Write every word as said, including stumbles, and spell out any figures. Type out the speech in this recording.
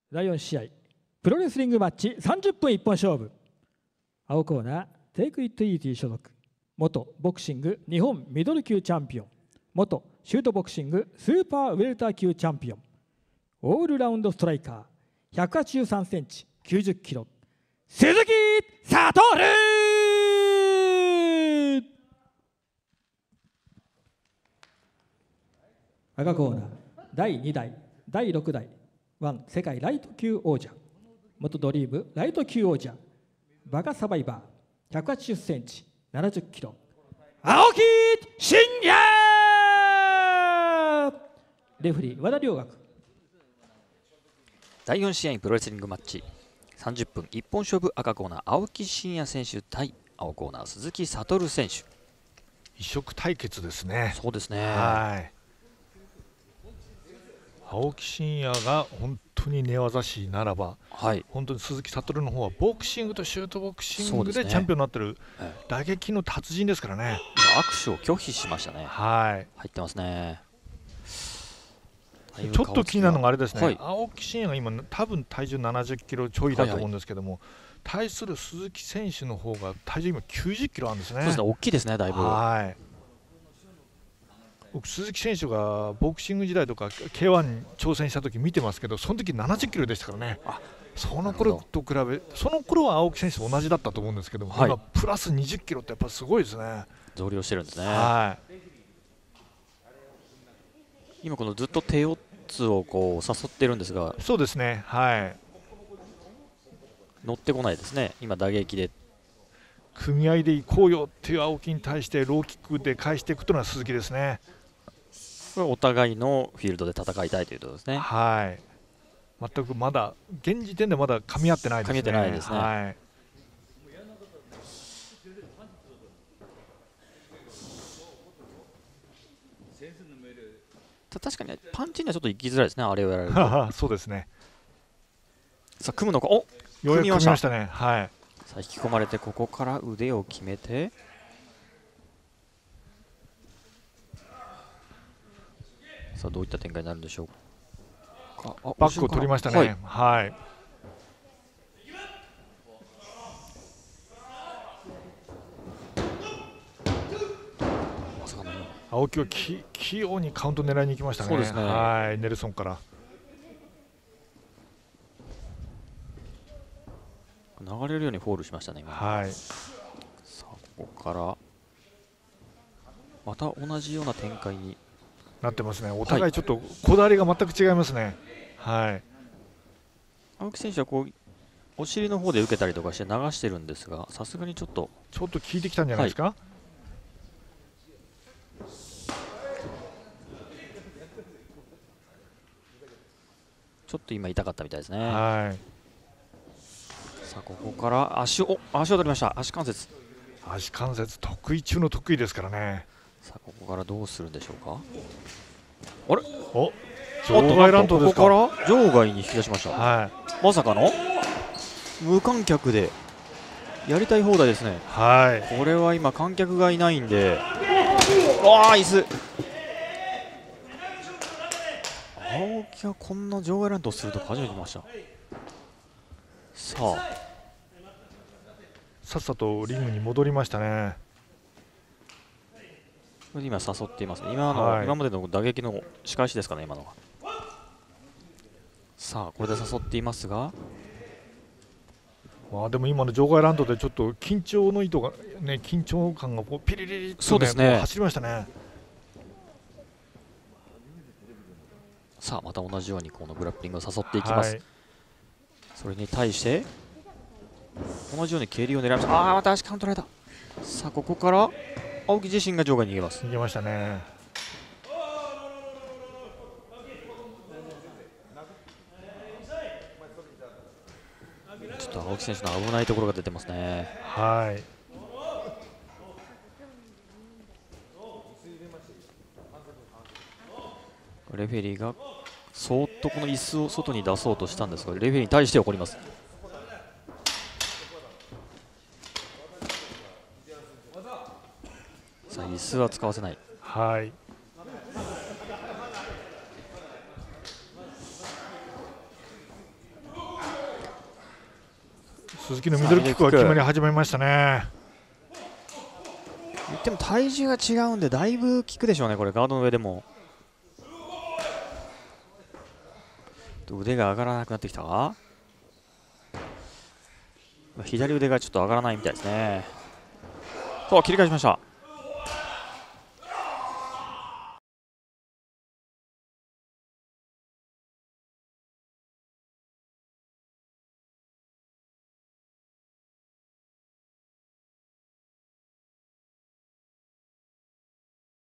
だいよん試合プロレスリングマッチさんじゅっぷん一本勝負。青コーナーテイクイットイージー所属、元ボクシング日本ミドル級チャンピオン、元シュートボクシングスーパーウェルター級チャンピオン、オールラウンドストライカー、ひゃくはちじゅうさんセンチきゅうじゅっキロ、鈴木悟。赤コーナーだいにだいだいろくだいワン世界ライト級王者、元ドリームライト級王者、バカサバイバーひゃくはちじゅっセンチななじゅっキロ、青木真也。レフリー和田良学。 だいよん試合プロレスリングマッチさんじゅっぷん一本勝負。赤コーナー青木真也選手対青コーナー鈴木悟選手。 異色対決ですね。 そうですね。 はい。青木真也が本当に寝技師ならば、はい、本当に鈴木悟の方はボクシングとシュートボクシングでチャンピオンになってる打撃の達人ですからね。 握手を拒否しましたね。 はい。 入ってますね。 ちょっと気になるのがあれですね、はい、青木真也が今多分体重ななじゅっキロちょいだと思うんですけども、はいはい、対する鈴木選手の方が体重今きゅうじゅっキロあるんですね。 そうですね、大きいですね、だいぶ。 はい。僕鈴木選手がボクシング時代とか ケーワン に挑戦した時見てますけど、その時ななじゅっキロでしたからね。その頃と比べ、その頃は青木選手と同じだったと思うんですけども、はい、今プラスにじゅっキロってやっぱすごいですね。 増量してるんですね。 はい。 今このずっと手四つをこう誘ってるんですが、 そうですね、はい、 乗ってこないですね。今打撃で組合で行こうよっていう青木に対してローキックで返していくというのは鈴木ですね。 これお互いのフィールドで戦いたいということですね。 はい。全くまだ現時点でまだ噛み合ってないですね。 噛み合ってないですね。はい。確かにパンチにはちょっと行きづらいですね、あれをやられると。 そうですね。 さあ組むのか、お、 ようやく組みましたね。はい。 さあ引き込まれてここから腕を決めて、さあどういった展開になるんでしょうか。 あ、バックを取りましたね。はい。はい、青木はき器用にカウント狙いに行きましたね。そうですね。はい、ネルソンから。 流れるようにフォールしましたね。今。 はい。 さあここからまた同じような展開になってますね。お互いちょっとこだわりが全く違いますね。はい。 青木選手はこうお尻の方で受けたりとかして流してるんですが、さすがにちょっとちょっと効いてきたんじゃないですか。はい、 ちょっと今痛かったみたいですね。 はい。 さあここから足を足を取りました。足関節。 足関節得意中の得意ですからね。 さあここからどうするんでしょうか。あれ？ お、場外乱闘ですか。 ここから場外に引き出しました。 はい。 まさかの無観客でやりたい放題ですね。 はい。 これは今観客がいないんで、わあ椅子。青木はこんな場外乱闘すると初めて見ました。さあさっさとリングに戻りましたね。 これ今誘っていますね。今の、はい、今までの打撃の仕返しですかね、今のは。さあこれで誘っていますが、 まあでも今の場外乱闘でちょっと緊張の糸がね、緊張感がこうピリリリと、ね、そうですね、走りましたね。 さあまた同じようにこのグラップリングを誘っていきます。はい、それに対して同じように蹴りを狙いました。ああまた足カウントられた。さあここから青木自身が場外に逃げます。 逃げましたね。 ちょっと青木選手の危ないところが出てますね。 はい。 レフェリーがそーっとこの椅子を外に出そうとしたんですが、レフェリーに対して怒ります。さあ椅子は使わせない。 はい。 鈴木のミドルキックが決まり始めましたね。 言っても体重が違うんでだいぶ効くでしょうね、これガードの上でも。腕が上がらなくなってきたか。左腕がちょっと上がらないみたいですね。そう、切り返しました。